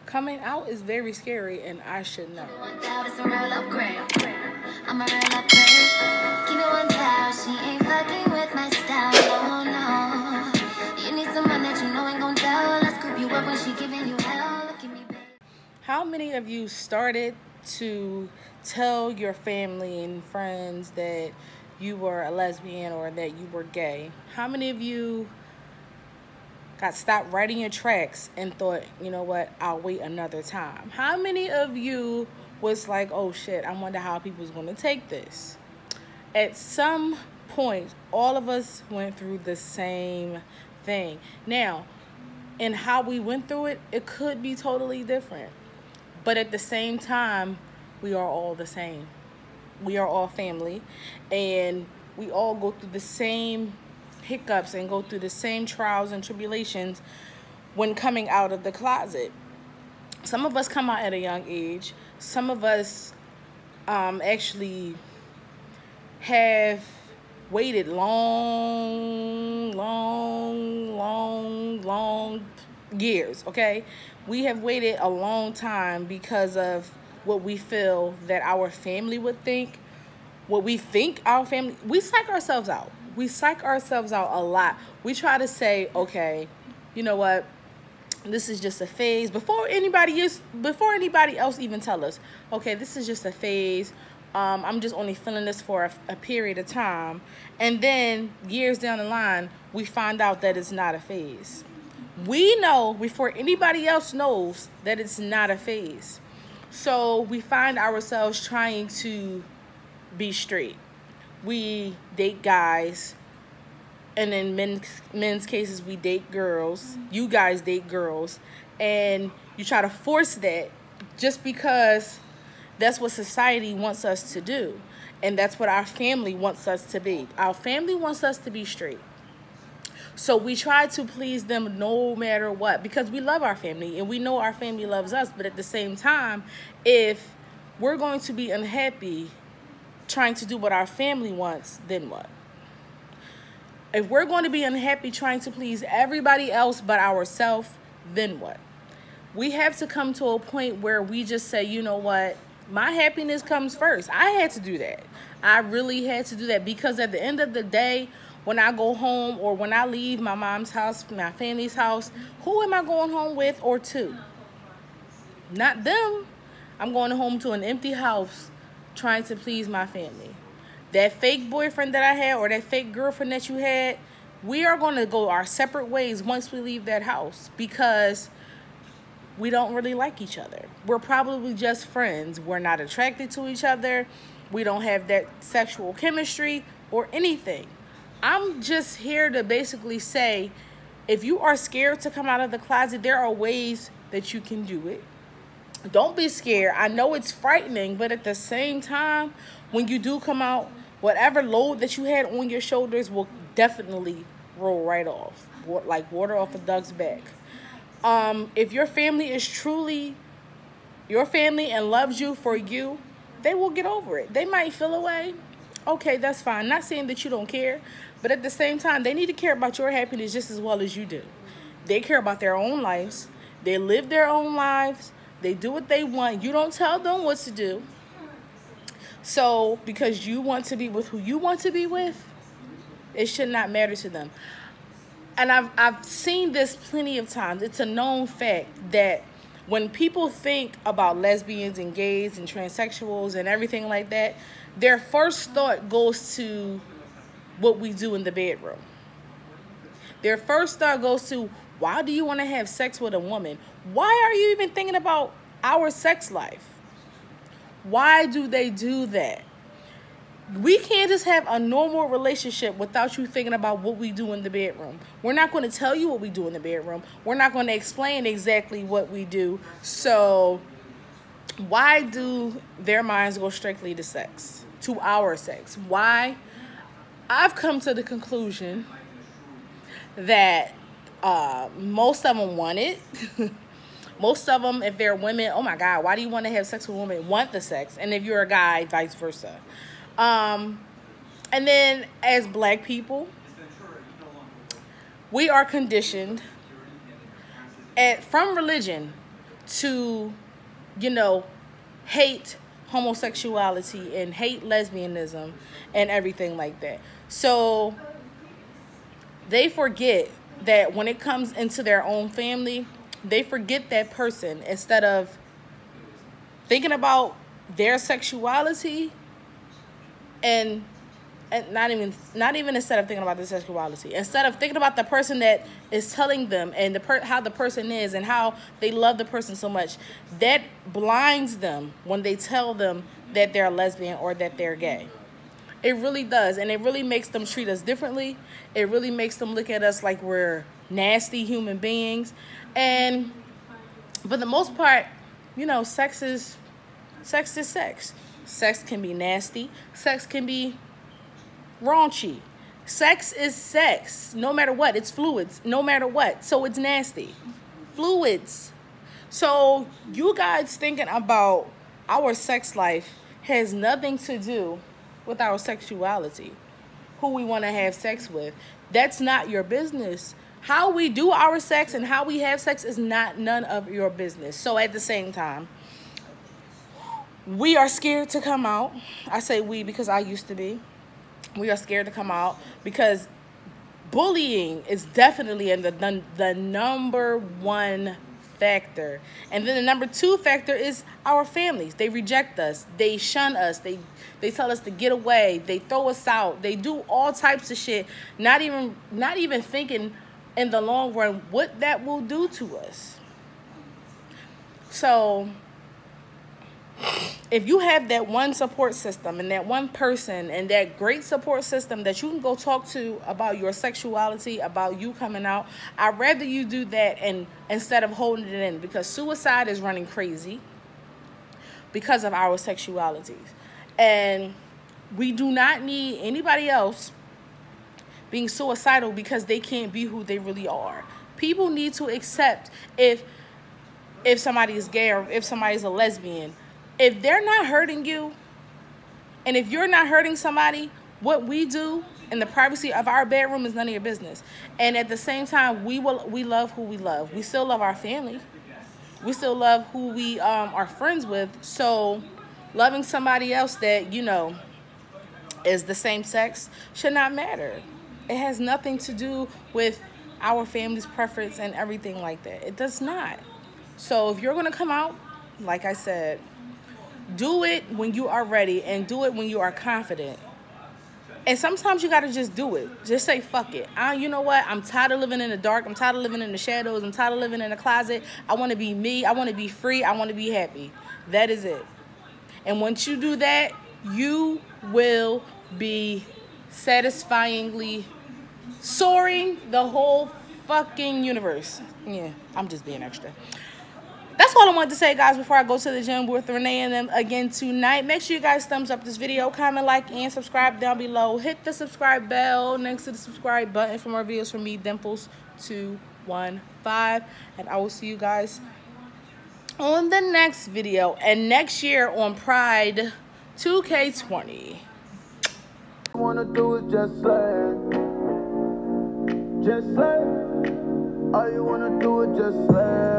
Coming out is very scary, and I should know. I'm a real upgrade. Keep it 1,000. She ain't fucking with my style. Oh no. You need someone that you know ain't gon' tell. Let's scoop you up when she giving you hell. Look at me, babe. How many of you started to tell your family and friends that you were a lesbian or that you were gay? How many of you got stopped right in your tracks and thought, you know what, I'll wait another time? How many of you was like, oh shit, I wonder how people's going to take this? At some point, all of us went through the same thing. Now, and how we went through it, it could be totally different. But at the same time, we are all the same. We are all family, and we all go through the same hiccups and go through the same trials and tribulations when coming out of the closet. Some of us come out at a young age. Some of us actually have waited long years, okay? We have waited a long time because of what we feel that our family would think, what we think our family, we psych ourselves out. We psych ourselves out a lot. We try to say, okay, you know what? This is just a phase. Before anybody else even tell us, okay, this is just a phase. I'm just only feeling this for a period of time. And then years down the line, we find out that it's not a phase. We know before anybody else knows that it's not a phase. So we find ourselves trying to be straight. We date guys, and in men's cases, we date girls. You guys date girls, and you try to force that just because that's what society wants us to do, and that's what our family wants us to be. Our family wants us to be straight. So we try to please them no matter what, because we love our family and we know our family loves us. But at the same time, if we're going to be unhappy trying to do what our family wants, then what? If we're going to be unhappy trying to please everybody else but ourselves, then what? We have to come to a point where we just say, you know what? My happiness comes first. I had to do that. I really had to do that, because at the end of the day, when I go home or when I leave my mom's house, my family's house, who am I going home with or to? Not them. I'm going home to an empty house trying to please my family. That fake boyfriend that I had or that fake girlfriend that you had, we are going to go our separate ways once we leave that house, because we don't really like each other. We're probably just friends. We're not attracted to each other. We don't have that sexual chemistry or anything. I'm just here to basically say, if you are scared to come out of the closet, there are ways that you can do it. Don't be scared. I know it's frightening, but at the same time, when you do come out, whatever load that you had on your shoulders will definitely roll right off, like water off a duck's back. If your family is truly your family and loves you for you, they will get over it. They might feel away. Okay, that's fine. Not saying that you don't care, but at the same time, they need to care about your happiness just as well as you do. They care about their own lives. They live their own lives. They do what they want. You don't tell them what to do. So, because you want to be with who you want to be with, it should not matter to them. And I've seen this plenty of times. It's a known fact that when people think about lesbians and gays and transsexuals and everything like that, their first thought goes to what we do in the bedroom. Their first thought goes to, why do you want to have sex with a woman? Why are you even thinking about our sex life? Why do they do that? We can't just have a normal relationship without you thinking about what we do in the bedroom. We're not going to tell you what we do in the bedroom. We're not going to explain exactly what we do. So why do their minds go strictly to sex, to our sex? Why? I've come to the conclusion that most of them want it. Most of them, if they're women, oh my God, why do you want to have sex with women? Want the sex. And if you're a guy, vice versa. And then as black people, we are conditioned from religion to, you know, hate homosexuality and hate lesbianism and everything like that. So they forget that when it comes into their own family, they forget that person. Instead of thinking about their sexuality and not even instead of thinking about their sexuality, instead of thinking about the person that is telling them and how the person is and how they love the person so much, that blinds them when they tell them that they're a lesbian or that they're gay. It really does, and it really makes them treat us differently. It really makes them look at us like we're nasty human beings. And for the most part, you know, sex is sex. Sex can be nasty. Sex can be raunchy. Sex is sex, no matter what. It's fluids, no matter what. So it's nasty. Fluids. So you guys thinking about our sex life has nothing to do with our sexuality, who we want to have sex with. That's not your business. How we do our sex and how we have sex is none of your business. So at the same time, we are scared to come out. I say we because I used to be. We are scared to come out because bullying is definitely the number one factor. And then the number two factor is our families. They reject us. They shun us. They tell us to get away. They throw us out. They do all types of shit, not even thinking in the long run what that will do to us. So if you have that one support system and that one person and that great support system that you can go talk to about your sexuality, about you coming out, I'd rather you do that and instead of holding it in, because suicide is running crazy because of our sexualities. And we do not need anybody else being suicidal because they can't be who they really are. People need to accept if somebody is gay or if somebody's a lesbian. If they're not hurting you, and if you're not hurting somebody, what we do in the privacy of our bedroom is none of your business. And at the same time, we love who we love. We still love our family. We still love who we are friends with. So loving somebody else that, you know, is the same sex should not matter. It has nothing to do with our family's preference and everything like that. It does not. So if you're going to come out, like I said, do it when you are ready and do it when you are confident. And sometimes you got to just do it. Just say, fuck it. You know what? I'm tired of living in the dark. I'm tired of living in the shadows. I'm tired of living in the closet. I want to be me. I want to be free. I want to be happy. That is it. And once you do that, you will be satisfyingly soaring the whole fucking universe. Yeah, I'm just being extra. That's all I wanted to say, guys, before I go to the gym with Renee and them again tonight. Make sure you guys thumbs up this video, comment, like, and subscribe down below. Hit the subscribe bell next to the subscribe button for more videos from me, Dimples215. And I will see you guys on the next video. And next year on Pride 2K20. I wanna do it just like. All you wanna do it just like.